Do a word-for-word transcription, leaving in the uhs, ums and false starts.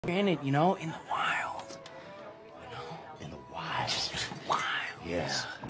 in it, you know, in the wild. You know? In the wild. Just wild. Yeah.